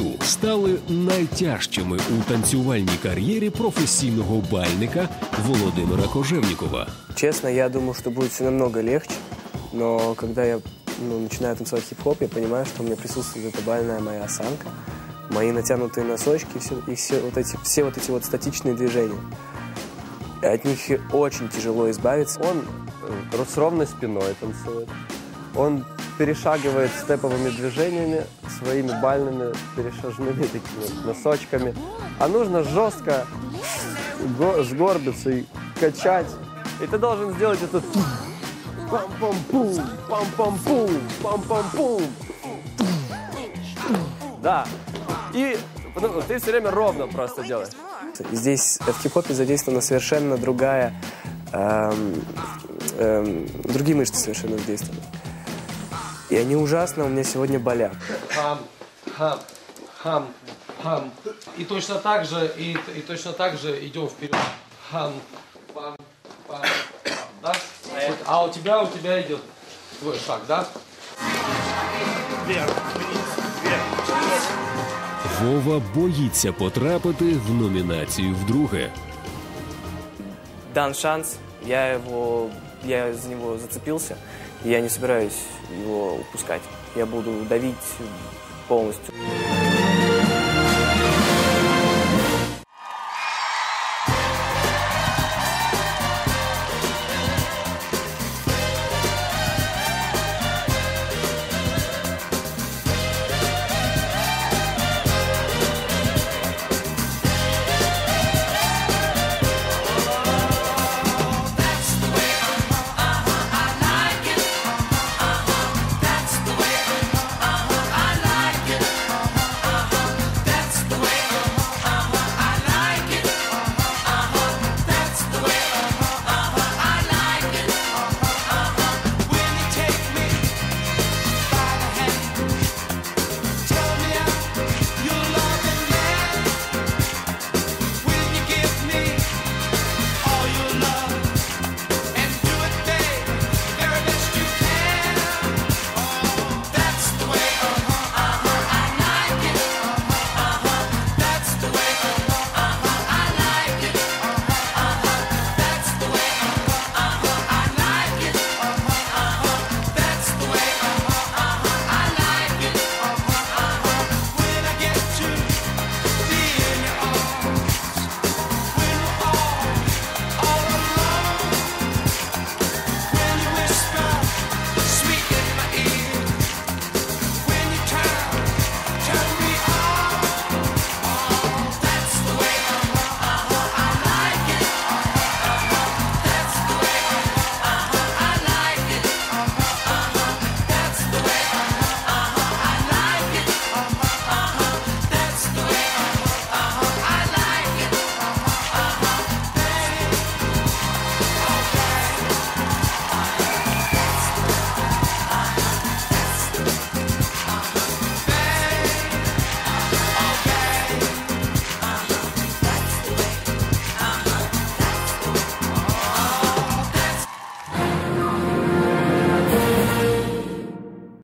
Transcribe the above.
бою стали найтяжчими у танцювальній кар'єрі професійного бальника Володимира Кожевнікова? Честно, я думал, что будет все намного легче, но когда я начинаю танцевать хип-хоп, я понимаю, что у меня присутствует эта бальная моя осанка, мои натянутые носочки и все вот эти статичные движения. От них очень тяжело избавиться. Он с ровной спиной танцует. Он перешагивает степовыми движениями, своими бальными перешажными такими носочками. А нужно жестко сгорбиться и качать. И ты должен сделать это пам-пам-пум, пам-пам-пум, пам-пам-пум. Да. И ты все время ровно просто делаешь. Здесь в хип-хопе задействована совершенно другие мышцы совершенно задействованы. И они ужасно у меня сегодня болят. Хам, хам, хам, хам. И точно так же, идем вперед. Хам, пам, пам, пам, да? А у тебя идет твой шаг, да? Вверх, вниз, вверх, вниз. Вова боїться потрапити в номінацію вдруге. Дан шанс, я за него зацепился, и я не собираюсь его упускать. Я буду давить полностью.